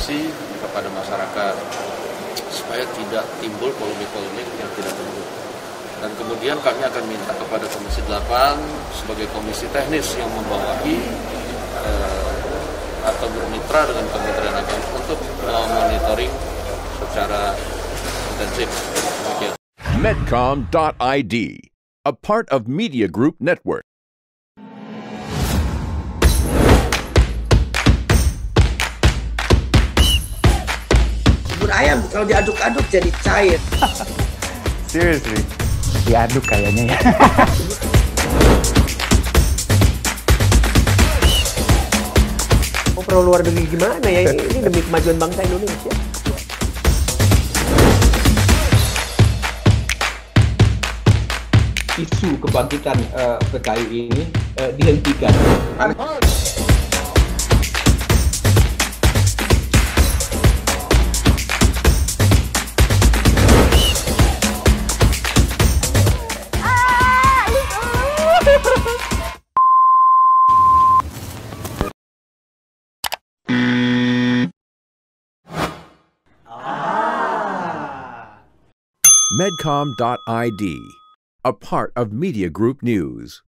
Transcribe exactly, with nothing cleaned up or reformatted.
edukasi kepada masyarakat supaya tidak timbul polemik-polemik yang tidak perlu. Dan kemudian kami akan minta kepada Komisi delapan sebagai komisi teknis yang membawahi eh, atau bermitra dengan Kementerian Agama untuk monitoring secara intensif. Demikian. Medcom dot I D, a part of Media Group Network. Bubur ayam kalau diaduk-aduk jadi cair. Seriously? Diaduk kayaknya ya. Mau perlu luar negeri gimana ya? Ini, ini demi kemajuan bangsa Indonesia. Isu kebangkitan uh, P K I ini uh, dihentikan. Medcom dot I D, a part of Media Group News.